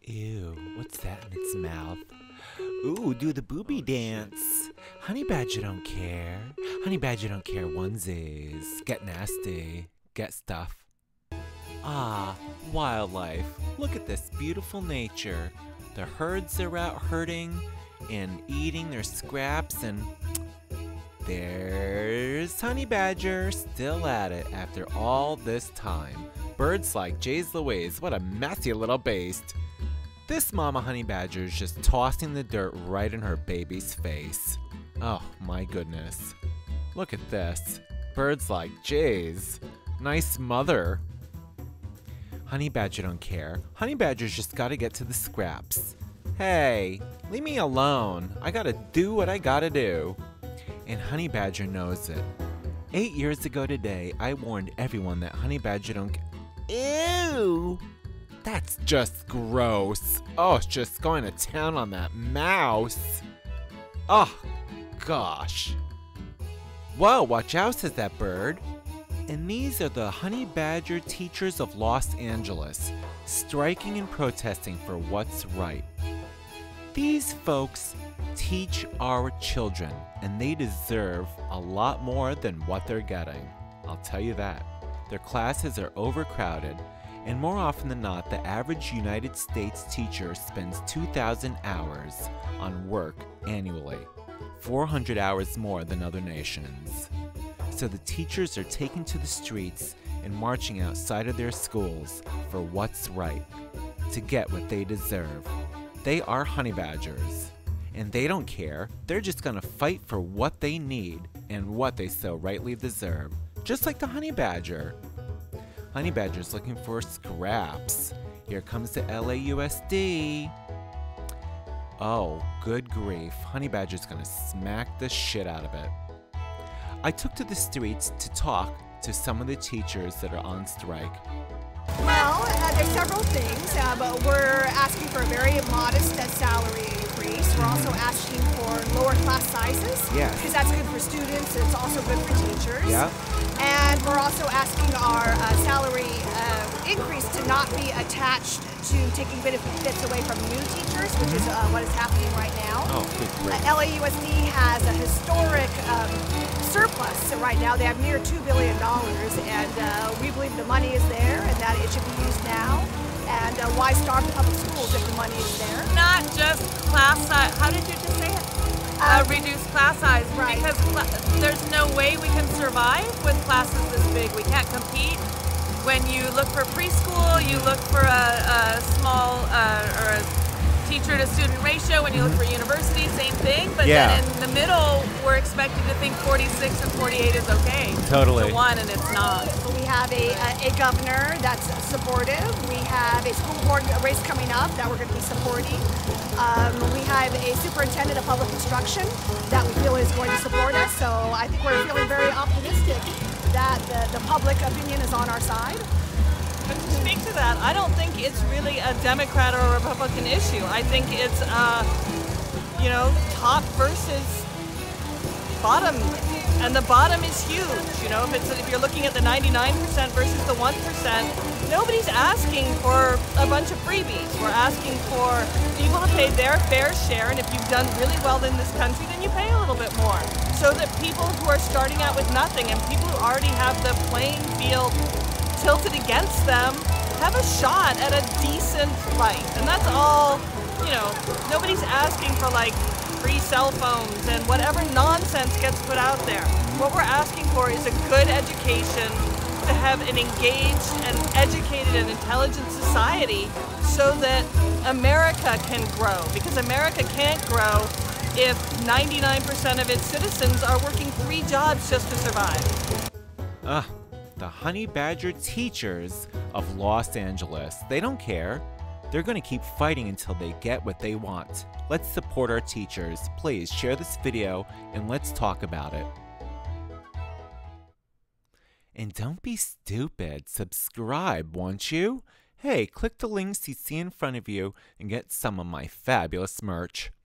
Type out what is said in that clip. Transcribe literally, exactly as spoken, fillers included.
Ew, what's that in its mouth? Ooh, do the booby dance. Honey badger don't care. Honey badger don't care onesies. Get nasty. Get stuff. Ah, wildlife. Look at this beautiful nature. The herds are out herding and eating their scraps, and there's Honey Badger still at it after all this time. Birds like Jay's Louise, what a messy little beast. This mama honey badger is just tossing the dirt right in her baby's face. Oh my goodness. Look at this. Birds like Jay's. Nice mother. Honey badger don't care. Honey badger's just gotta get to the scraps. Hey, leave me alone. I gotta do what I gotta do. And honey badger knows it. Eight years ago today, I warned everyone that honey badger don't care. Ew! That's just gross. Oh, it's just going to town on that mouse. Oh, gosh. Whoa, watch out, says that bird. And these are the honey badger teachers of Los Angeles, striking and protesting for what's right. These folks teach our children, and they deserve a lot more than what they're getting. I'll tell you that. Their classes are overcrowded, and more often than not, the average United States teacher spends two thousand hours on work annually, four hundred hours more than other nations. So the teachers are taken to the streets and marching outside of their schools for what's right, to get what they deserve. They are honey badgers, and they don't care. They're just gonna fight for what they need and what they so rightly deserve, just like the honey badger. Honey badger's looking for scraps. Here comes the L A U S D. Oh, good grief. Honey badger's gonna smack the shit out of it. I took to the streets to talk to some of the teachers that are on strike. Well, uh, there's several things, uh, but we're asking for a very modest uh, salary increase. We're also asking for lower class sizes, Yes. because that's good for students. It's also good for teachers. Yeah. And we're also asking our uh, salary uh, increase to not be attached to taking benefits away from new teachers, which is uh, what is happening right now. Oh, good grief. Uh, L A U S D has a historic um, surplus right now. They have near two billion dollars, and uh, we believe the money is there and that it should be used now. And uh, why starve the public schools if the money is there? Not just class size. How did you just say it? Uh, Um, reduce class size. right. Because cla there's no way we can survive with classes this big. We can't compete. When you look for preschool, you look for a, a small uh, or a teacher to student ratio. When you look for university, same thing. But Yeah. then in the middle, we're expected to think forty-six and forty-eight is okay. Totally. To one, and it's not. We have a, a, a governor that's supportive. We have a school board race coming up that we're going to be supporting. Um, we have a superintendent of public instruction that we feel is going to support us. So I think we're feeling very optimistic that the, the public opinion is on our side. But to speak to that, I don't think it's really a Democrat or a Republican issue. I think it's, uh, you know, top versus bottom, and the bottom is huge. You know, if it's if you're looking at the ninety-nine percent versus the one percent, nobody's asking for a bunch of freebies. We're asking for people to pay their fair share, and if you've done really well in this country, then you pay a little bit more, so that people who are starting out with nothing and people who already have the playing field tilted against them have a shot at a decent life. And that's all, you know, nobody's asking for like free cell phones and whatever nonsense gets put out there. What we're asking for is a good education, to have an engaged and educated and intelligent society so that America can grow, because America can't grow if ninety-nine percent of its citizens are working three jobs just to survive. Ugh. The honey badger teachers of Los Angeles. They don't care. They're going to keep fighting until they get what they want. Let's support our teachers. Please share this video and let's talk about it. And don't be stupid. Subscribe, won't you? Hey, click the links you see in front of you and get some of my fabulous merch.